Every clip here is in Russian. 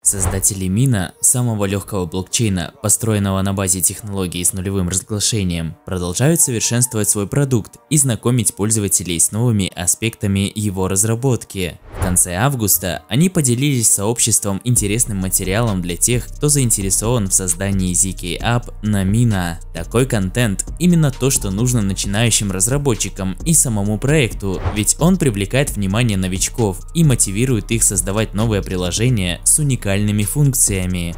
Создатели Мина, самого легкого блокчейна, построенного на базе технологий с нулевым разглашением, продолжают совершенствовать свой продукт и знакомить пользователей с новыми аспектами его разработки. В конце августа они поделились с сообществом интересным материалом для тех, кто заинтересован в создании ZK App на Мина. Такой контент – именно то, что нужно начинающим разработчикам и самому проекту, ведь он привлекает внимание новичков и мотивирует их создавать новые приложения с уникальными функциями.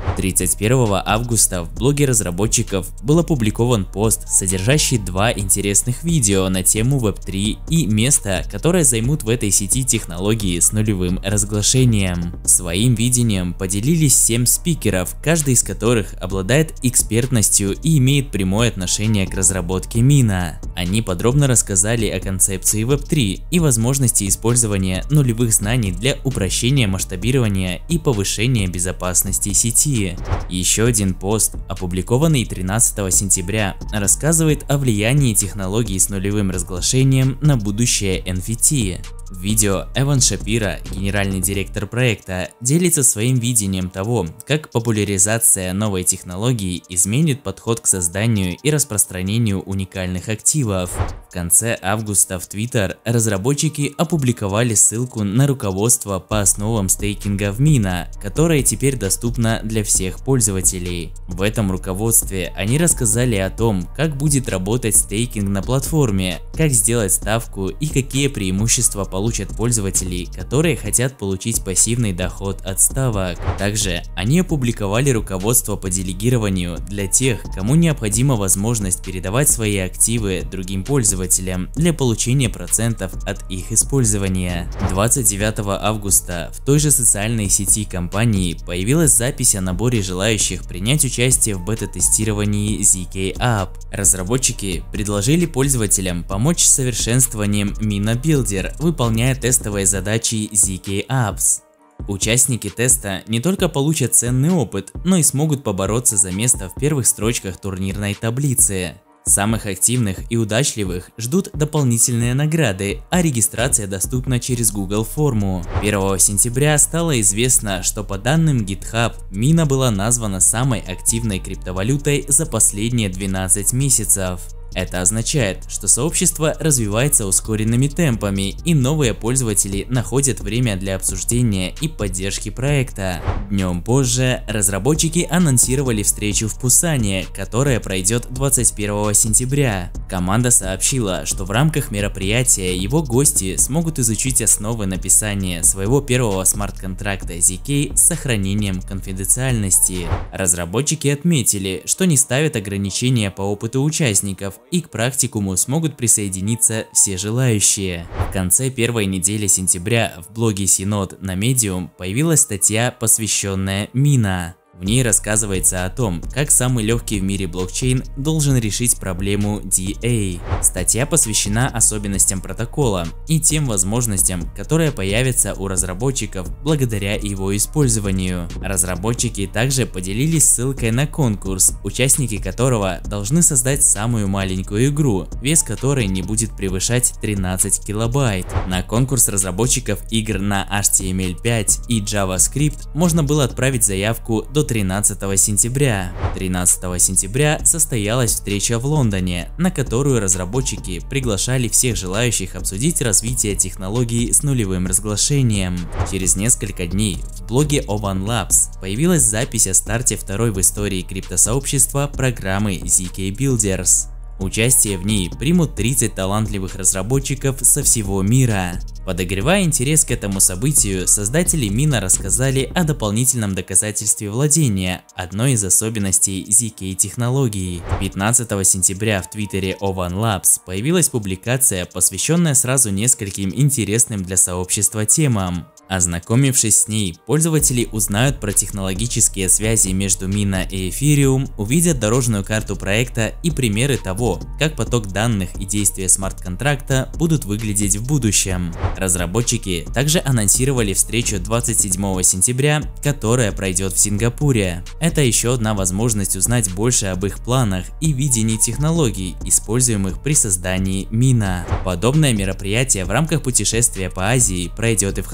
31 августа в блоге разработчиков был опубликован пост, содержащий два интересных видео на тему Web3 и место, которое займут в этой сети технологии с нулевым разглашением. Своим видением поделились 7 спикеров, каждый из которых обладает экспертностью и имеет прямое отношение к разработке Мина. Они подробно рассказали о концепции Web3 и возможности использования нулевых знаний для упрощения масштабирования и повышения безопасности сети. Еще один пост, опубликованный 13 сентября, рассказывает о влиянии технологий с нулевым разглашением на будущее NFT. В видео Эван Шапира, генеральный директор проекта, делится своим видением того, как популяризация новой технологии изменит подход к созданию и распространению уникальных активов. В конце августа в Twitter разработчики опубликовали ссылку на руководство по основам стейкинга в Мина, которое теперь доступно для всех пользователей. В этом руководстве они рассказали о том, как будет работать стейкинг на платформе, как сделать ставку и какие преимущества получат пользователи, которые хотят получить пассивный доход от ставок. Также они опубликовали руководство по делегированию для тех, кому необходима возможность передавать свои активы другим пользователям для получения процентов от их использования. 29 августа в той же социальной сети компании появилась запись о наборе желающих принять участие в бета-тестировании ZK App. Разработчики предложили пользователям помочь с совершенствованием Mina Builder, выполняя тестовые задачи ZK Apps. Участники теста не только получат ценный опыт, но и смогут побороться за место в первых строчках турнирной таблицы. Самых активных и удачливых ждут дополнительные награды, а регистрация доступна через Google форму. 1 сентября стало известно, что по данным GitHub, Мина была названа самой активной криптовалютой за последние 12 месяцев. Это означает, что сообщество развивается ускоренными темпами, и новые пользователи находят время для обсуждения и поддержки проекта. Днем позже разработчики анонсировали встречу в Пусане, которая пройдет 21 сентября. Команда сообщила, что в рамках мероприятия его гости смогут изучить основы написания своего первого смарт-контракта ZK с сохранением конфиденциальности. Разработчики отметили, что не ставят ограничения по опыту участников, и к практикуму смогут присоединиться все желающие. В конце первой недели сентября в блоге Synod на Medium появилась статья, посвященная Мина. В ней рассказывается о том, как самый легкий в мире блокчейн должен решить проблему DA. Статья посвящена особенностям протокола и тем возможностям, которые появятся у разработчиков благодаря его использованию. Разработчики также поделились ссылкой на конкурс, участники которого должны создать самую маленькую игру, вес которой не будет превышать 13 килобайт. На конкурс разработчиков игр на HTML5 и JavaScript можно было отправить заявку до 13 сентября. 13 сентября состоялась встреча в Лондоне, на которую разработчики приглашали всех желающих обсудить развитие технологий с нулевым разглашением. Через несколько дней в блоге Ovan Labs появилась запись о старте второй в истории криптосообщества программы ZK Builders. Участие в ней примут 30 талантливых разработчиков со всего мира. Подогревая интерес к этому событию, создатели Мина рассказали о дополнительном доказательстве владения, одной из особенностей ZK технологии. 15 сентября в твиттере Ovan Labs появилась публикация, посвященная сразу нескольким интересным для сообщества темам. Ознакомившись с ней, пользователи узнают про технологические связи между Мина и Ethereum, увидят дорожную карту проекта и примеры того, как поток данных и действия смарт-контракта будут выглядеть в будущем. Разработчики также анонсировали встречу 27 сентября, которая пройдет в Сингапуре. Это еще одна возможность узнать больше об их планах и видении технологий, используемых при создании Мина. Подобное мероприятие в рамках путешествия по Азии пройдет и в Хошимине,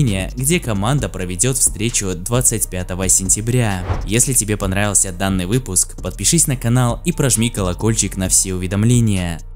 обсуждения, где команда проведет встречу 25 сентября. Если тебе понравился данный выпуск, подпишись на канал и прожми колокольчик на все уведомления.